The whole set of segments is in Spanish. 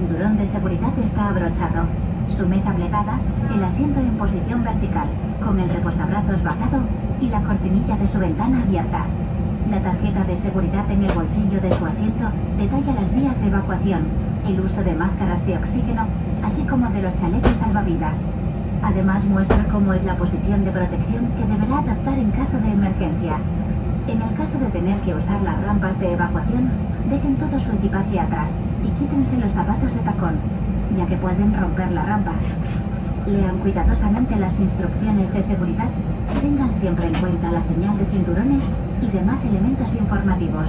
cinturón de seguridad está abrochado, su mesa plegada, el asiento en posición vertical, con el reposabrazos bajado y la cortinilla de su ventana abierta. La tarjeta de seguridad en el bolsillo de su asiento detalla las vías de evacuación, el uso de máscaras de oxígeno, así como de los chalecos salvavidas. Además muestra cómo es la posición de protección que deberá adaptar en caso de emergencia. En el caso de tener que usar las rampas de evacuación, dejen todo su equipaje atrás y quítense los zapatos de tacón, ya que pueden romper la rampa. Lean cuidadosamente las instrucciones de seguridad y tengan siempre en cuenta la señal de cinturones y demás elementos informativos.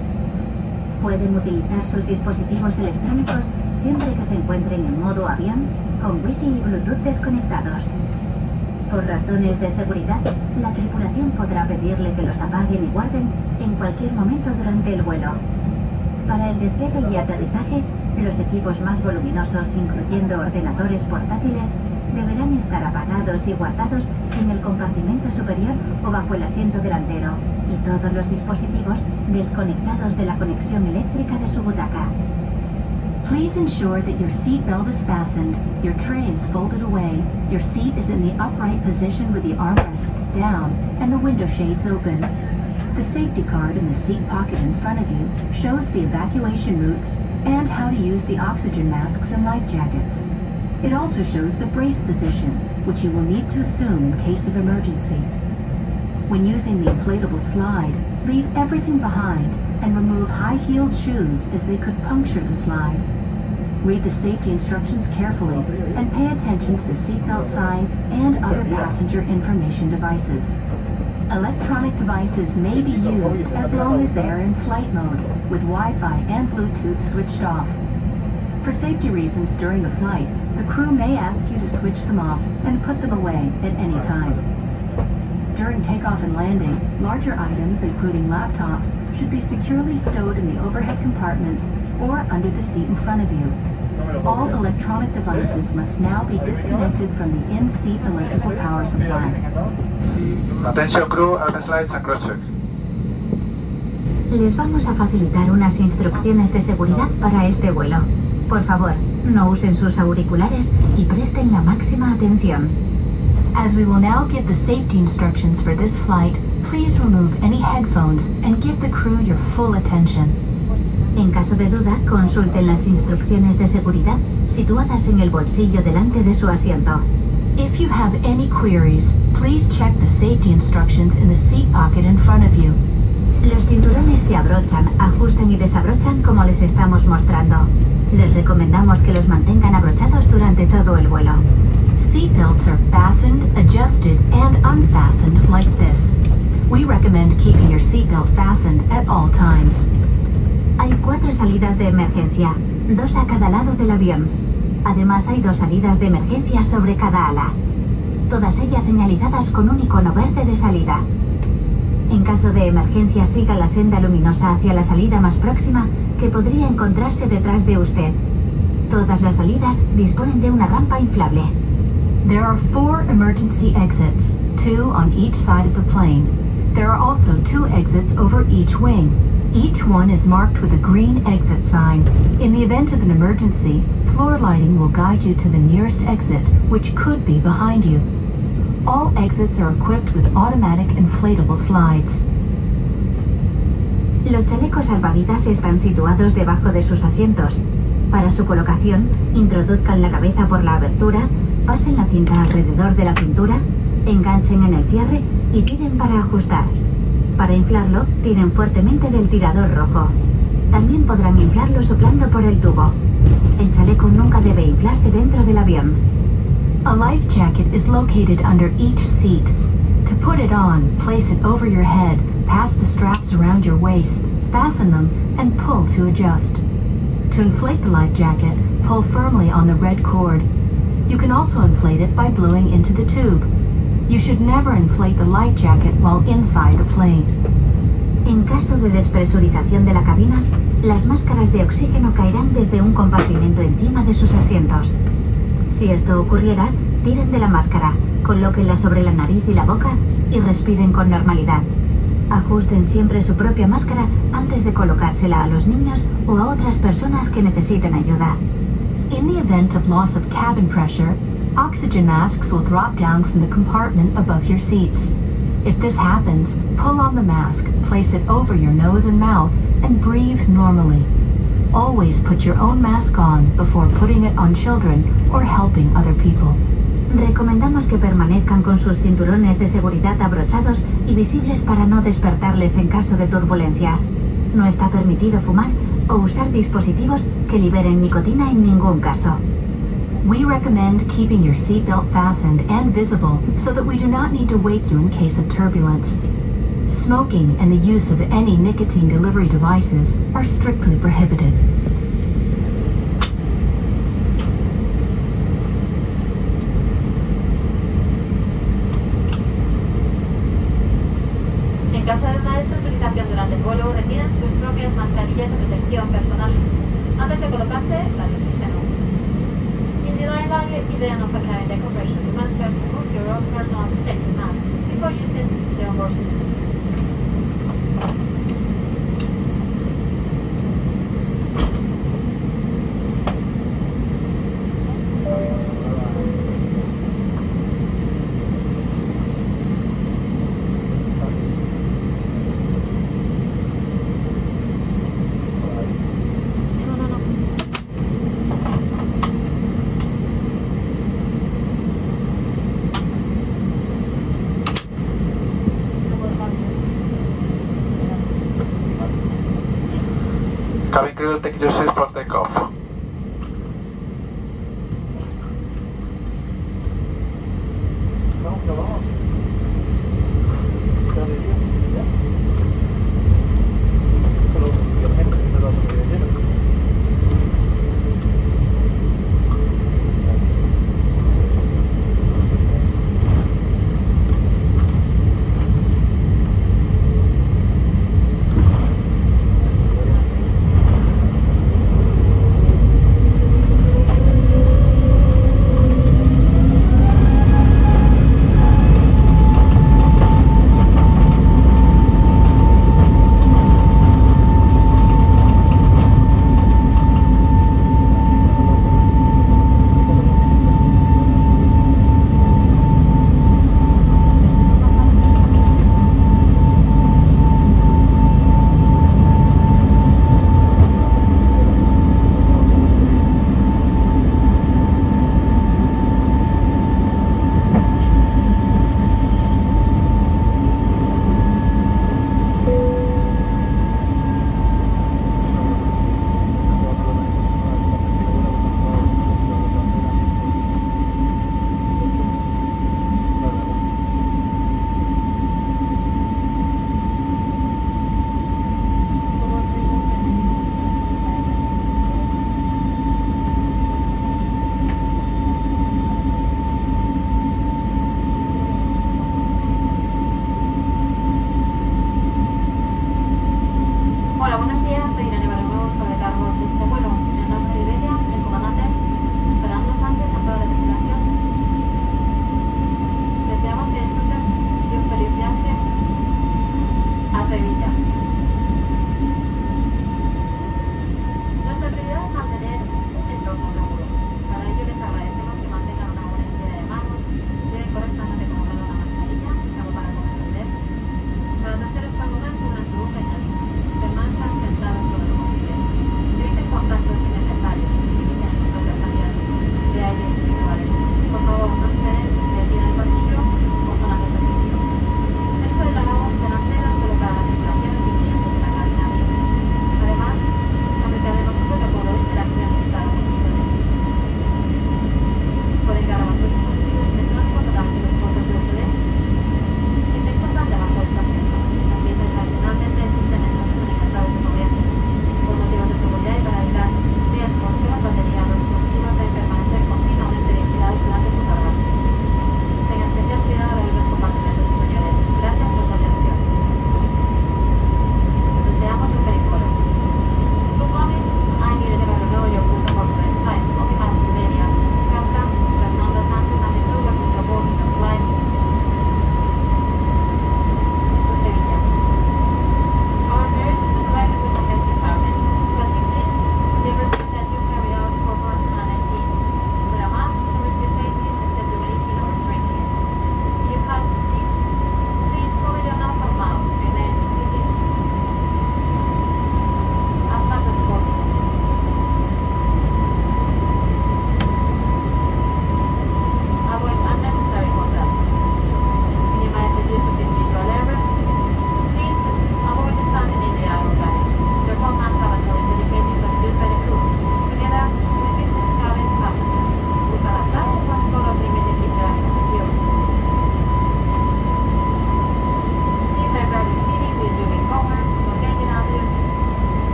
Pueden utilizar sus dispositivos electrónicos siempre que se encuentren en modo avión, con Wi-Fi y Bluetooth desconectados. Por razones de seguridad, la tripulación podrá pedirle que los apaguen y guarden en cualquier momento durante el vuelo. Para el despegue y aterrizaje, los equipos más voluminosos, incluyendo ordenadores portátiles, deberán estar apagados y guardados en el compartimento superior o bajo el asiento delantero, y todos los dispositivos desconectados de la conexión eléctrica de su butaca. Please ensure that your seat belt is fastened, your tray is folded away, your seat is in the upright position with the armrests down, and the window shades open. The safety card in the seat pocket in front of you shows the evacuation routes and how to use the oxygen masks and life jackets. It also shows the brace position, which you will need to assume in case of emergency. When using the inflatable slide, leave everything behind and remove high-heeled shoes as they could puncture the slide. Read the safety instructions carefully and pay attention to the seatbelt sign and other passenger information devices. Electronic devices may be used as long as they are in flight mode, with Wi-Fi and Bluetooth switched off. For safety reasons during the flight, the crew may ask you to switch them off and put them away at any time. During takeoff and landing, larger items, including laptops, should be securely stowed in the overhead compartments or under the seat in front of you. All electronic devices must now be disconnected from the in-seat electrical power supply. Attention crew, arms lights and cross check. Les vamos a facilitar unas instrucciones de seguridad para este vuelo. Por favor, no usen sus auriculares y presten la máxima atención. As we will now give the safety instructions for this flight, please remove any headphones and give the crew your full attention. En caso de duda, consulten las instrucciones de seguridad situadas en el bolsillo delante de su asiento. If you have any queries, please check the safety instructions in the seat pocket in front of you. Los cinturones se abrochan, ajustan y desabrochan como les estamos mostrando. Les recomendamos que los mantengan abrochados durante todo el vuelo. Seatbelts are fastened, adjusted, and unfastened like this. We recommend keeping your seatbelt fastened at all times. Hay 4 salidas de emergencia, 2 a cada lado del avión. Además hay 2 salidas de emergencia sobre cada ala. Todas ellas señalizadas con un icono verde de salida. En caso de emergencia, siga la senda luminosa hacia la salida más próxima que podría encontrarse detrás de usted. Todas las salidas disponen de una rampa inflable. There are 4 emergency exits, 2 on each side of the plane. There are also 2 exits over each wing. Each one is marked with a green exit sign. In the event of an emergency, floor lighting will guide you to the nearest exit, which could be behind you. All exits are equipped with automatic inflatable slides. Los chalecos salvavidas están situados debajo de sus asientos. Para su colocación, introduzcan la cabeza por la abertura, pasen la cinta alrededor de la cintura, enganchen en el cierre y tiren para ajustar. Para inflarlo, tiren fuertemente del tirador rojo. También podrán inflarlo soplando por el tubo. El chaleco nunca debe inflarse dentro del avión. A life jacket is located under each seat. To put it on, place it over your head, pass the straps around your waist, fasten them, and pull to adjust. To inflate the life jacket, pull firmly on the red cord. You can also inflate it by blowing into the tube. You should never inflate the life jacket while inside the plane. En caso de despresurización de la cabina, las máscaras de oxígeno caerán desde un compartimento encima de sus asientos. Si esto ocurriera, tiren de la máscara, colóquenla sobre la nariz y la boca y respiren con normalidad. Ajusten siempre su propia máscara antes de colocársela a los niños o a otras personas que necesiten ayuda. In the event of loss of cabin pressure, oxygen masks will drop down from the compartment above your seats. If this happens, pull on the mask, place it over your nose and mouth, and breathe normally. Always put your own mask on before putting it on children or helping other people. Recomendamos que permanezcan con sus cinturones de seguridad abrochados y visibles para no despertarles en caso de turbulencias. No está permitido fumar o usar dispositivos que liberen nicotina en ningún caso. We recommend keeping your seatbelt fastened and visible so that we do not need to wake you in case of turbulence. Smoking and the use of any nicotine delivery devices are strictly prohibited. En caso de una despresurización durante el vuelo, retiren sus propias mascarillas de protección personal antes de colocarse la de oxígeno. Individualmente piden no frecuentemente decompression. You must first remove your own personal protective mask before using the onboard system. Cabin crew, take your seats for takeoff.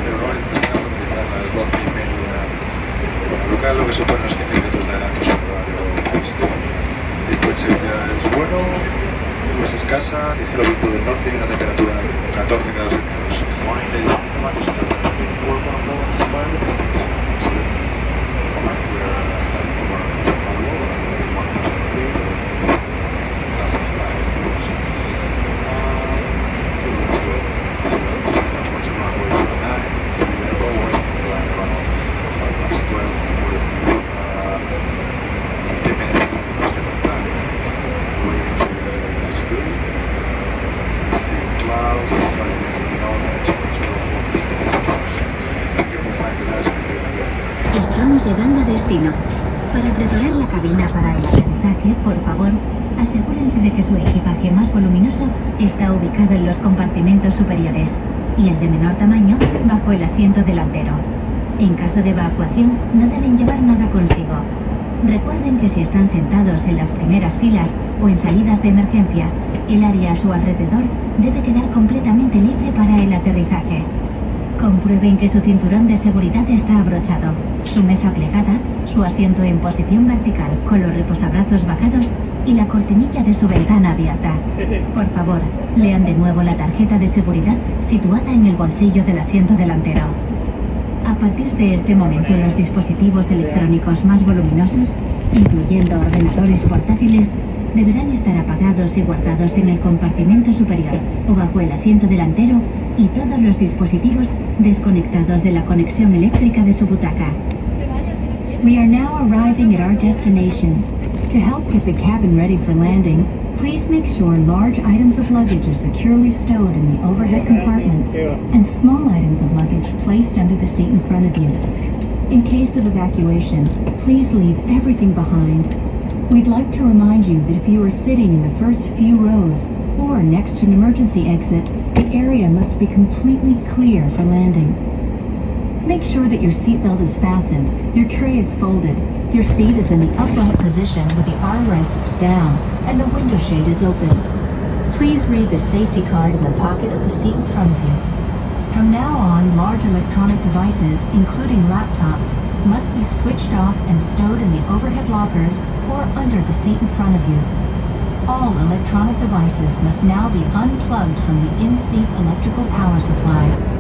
pero no intentamos utilizar las 12:30 local, lo que supone unos 15 minutos de adelanto sobre el horario previsto. El coche ya es bueno, es escasa, ligero viento del norte y una temperatura de 14 grados centígrados. Estamos llegando a destino. Para preparar la cabina para el aterrizaje, por favor, asegúrense de que su equipaje más voluminoso está ubicado en los compartimentos superiores y el de menor tamaño bajo el asiento delantero. En caso de evacuación, no deben llevar nada consigo. Recuerden que si están sentados en las primeras filas o en salidas de emergencia, el área a su alrededor debe quedar completamente libre para el aterrizaje. Comprueben que su cinturón de seguridad está abrochado, su mesa plegada, su asiento en posición vertical con los reposabrazos bajados y la cortinilla de su ventana abierta. Por favor, lean de nuevo la tarjeta de seguridad situada en el bolsillo del asiento delantero. A partir de este momento, los dispositivos electrónicos más voluminosos, incluyendo ordenadores portátiles, deberán estar apagados y guardados en el compartimento superior o bajo el asiento delantero y todos los dispositivos desconectados de la conexión eléctrica de su butaca. We are now arriving at our destination. To help get the cabin ready for landing, please make sure large items of luggage are securely stowed in the overhead compartments and small items of luggage placed under the seat in front of you. In case of evacuation, please leave everything behind. We'd like to remind you that if you are sitting in the first few rows or next to an emergency exit, the area must be completely clear for landing. Make sure that your seatbelt is fastened, your tray is folded, your seat is in the upright position with the armrests down, and the window shade is open. Please read the safety card in the pocket of the seat in front of you. From now on, large electronic devices, including laptops, must be switched off and stowed in the overhead lockers or under the seat in front of you. All electronic devices must now be unplugged from the in-seat electrical power supply.